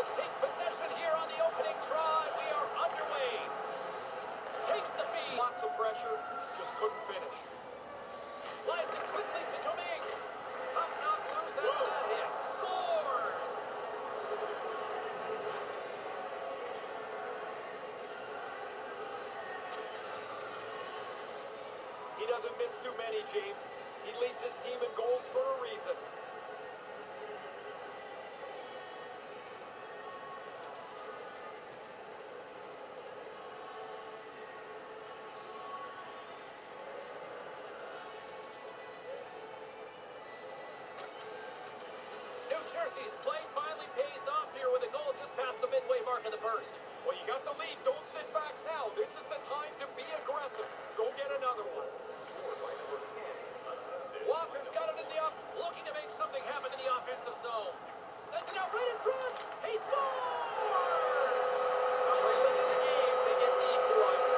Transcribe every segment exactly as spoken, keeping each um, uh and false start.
Devils take possession here on the opening try. We are underway. Takes the feed. Lots of pressure, just couldn't finish. Slides it quickly to Domingue. Puck knocked loose after that hit. Scores! He doesn't miss too many, James. He leads his team in goals for a reason. New Jersey's play finally pays off here with a goal just past the midway mark of the first. Well, you got the lead. Don't sit back now. This is the time to be aggressive. Go get another one. Walker's got it in the up, looking to make something happen in the offensive zone. Sends it out right in front. He scores! Early in the game, they get the equalizer.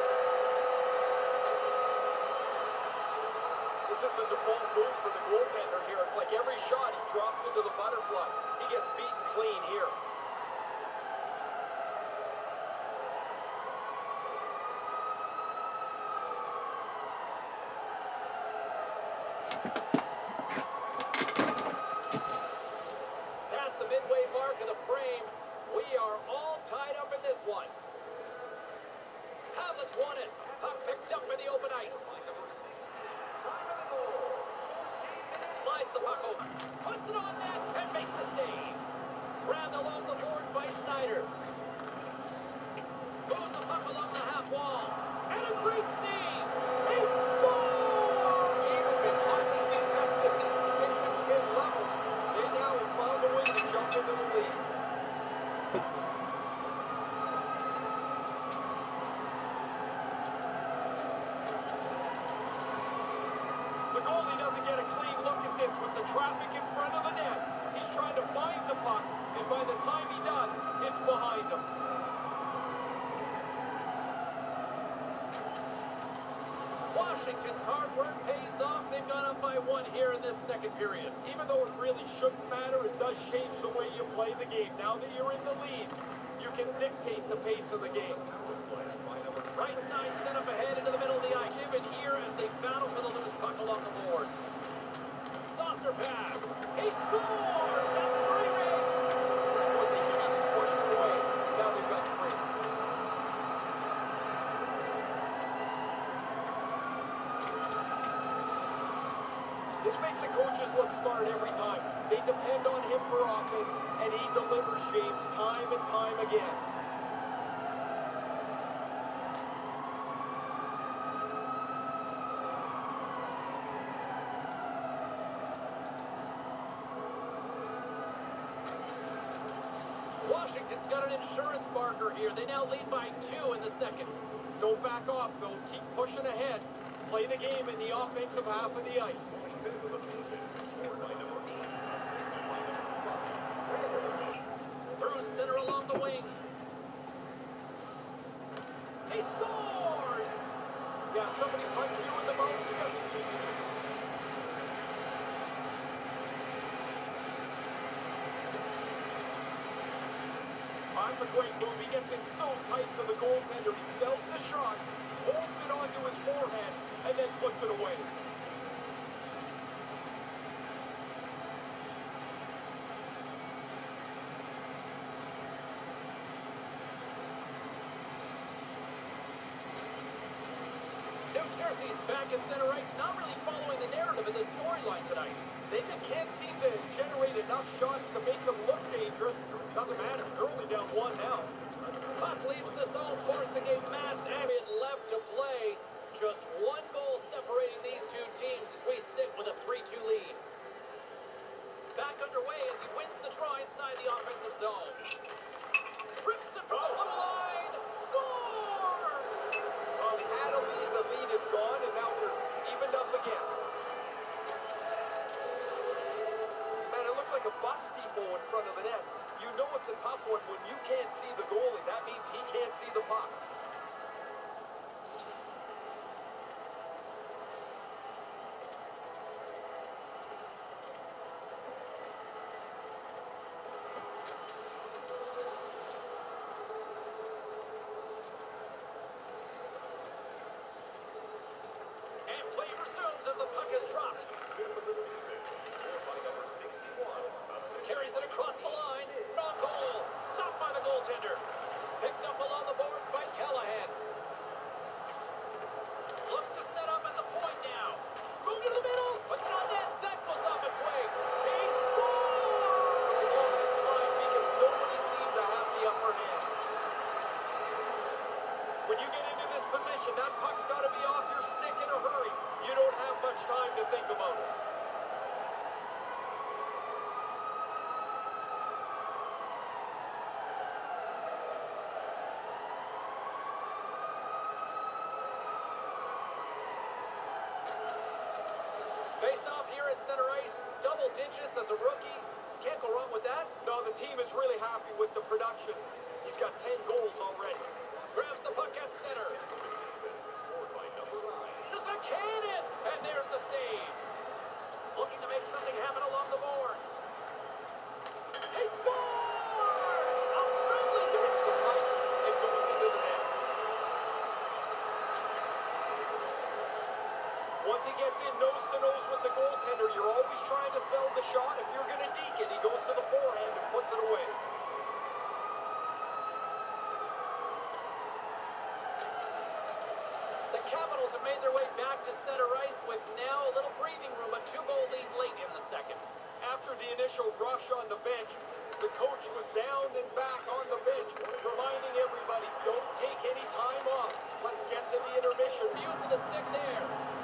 This is the default move for the goaltender here. It's like every shot he drops into the butterfly. He gets beaten clean here. Past the midway mark of the frame, we are all tied up in this one. Havlic's won it. Puck picked up in the open ice. Slides the puck over. Puts it on net and makes the save. Grabbed along the boards by Schneider. Moves the puck along the half wall. And a great save. He scores! Game has been hotly contested since it's been level. They now have found a way to jump into the lead. The goalie doesn't get a clean look at this with the traffic in front of the net. He's trying to find the puck, and by the time he does, it's behind him. Washington's hard work pays off. They've gone up by one here in this second period. Even though it really shouldn't matter, it does change the way you play the game. Now that you're in the lead, you can dictate the pace of the game. Right side set up ahead into the middle of the ice. Given here as they battle for the loose puck along the boards. Saucer pass. He scores! That's three rings. That's what they keep pushing away. Now they've got three. This makes the coaches look smart every time. They depend on him for offense, and he delivers, James, time and time again. Washington's got an insurance marker here. They now lead by two in the second. Don't back off, though. Keep pushing ahead. Play the game in the offensive half of the ice. Through center along the wing. He scores! Yeah, somebody punched you in the mouth. That's a great move. He gets in so tight to the goaltender. He sells the shot, holds it onto his forehead, and then puts it away. New Jersey's back at center ice, not really following the narrative in this storyline tonight. They just can't seem to generate enough shots to make them look dangerous. Doesn't matter. They're only down one now. Puck leaves the zone, forcing a mass added left to play. Just one goal separating these two teams as we sit with a three two lead. Back underway as he wins the draw inside the offensive zone. Rips it from the blue line. Scores! Um, had a lead, the lead is gone, and now they're evened up again. Man, it looks like a bus depot in front of the net. You know it's a tough one when you can't see the goalie. That means he can't see the puck. digits as a rookie. Can't go wrong with that. No, the team is really happy with the production. He's got ten goals already. Grabs the puck at center. There's a cannon! And there's the save. Looking to make something happen along the boards. He scores! A friendly Hits the pipe and goes into the net. Once he gets in nose to nose with the goaltender, you're always trying to sell the shot. If you're going to deke it, he goes to the forehand and puts it away. The Capitals have made their way back to center ice with now a little breathing room, a two-goal lead late in the second. After the initial rush on the bench, the coach was down and back on the bench, reminding everybody, don't take any time off. Let's get to the intermission. Using the stick there.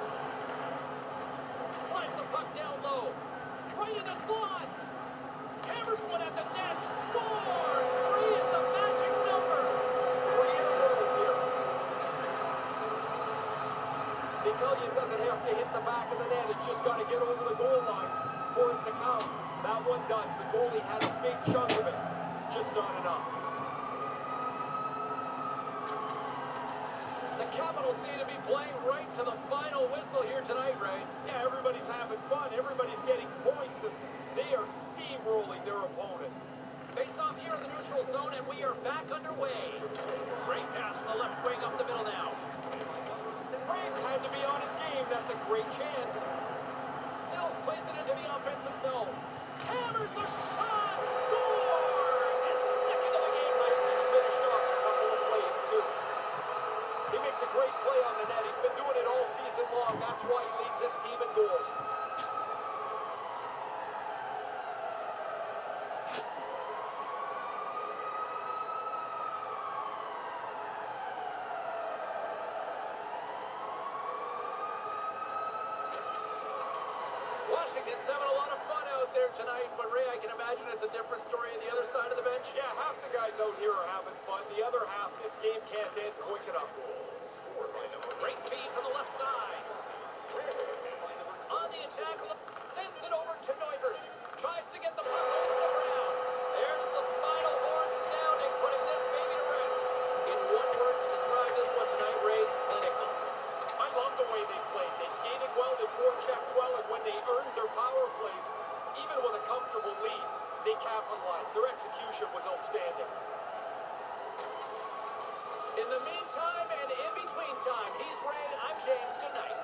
Slides the puck down low. Right in the slot. Hammers one at the net. Scores! Three is the magic number. Three in a row here. They tell you it doesn't have to hit the back of the net. It's just got to get over the goal line for it to count. That one does. The goalie had a big chunk of it. Just not enough. The Capitals seem to be playing right to the final whistle here tonight, Ray. Yeah, everybody's having fun. Everybody's getting points, and they are steamrolling their opponent. Face off here in the neutral zone, and we are back underway. Great pass from the left wing up the middle now. Braves had to be on his game. That's a great chance. Sills plays it into the offensive zone. Hammers the shot. Scores! His second of the game. He's finished off a couple of plays, too. He makes a great play on the net. He's been doing it all season long. That's why he leads his team in goals. Washington's having a lot of fun out there tonight, but Ray, I can imagine it's a different story on the other side of the bench. Yeah, half the guys out here are having fun. The other half, this game can't end quick enough. Great feed from the left side. On the attack, sends it over to Neubert. Tries to get the puck over to Brown. There's the final horn sounding, putting this baby to rest. In one word to describe this one tonight, Ray, clinical. I love the way they played. They skated well, they forechecked well, and when they earned their power plays, even with a comfortable lead, they capitalized. Their execution was outstanding. In the meantime and in between time, he's Ray, I'm James. Good night.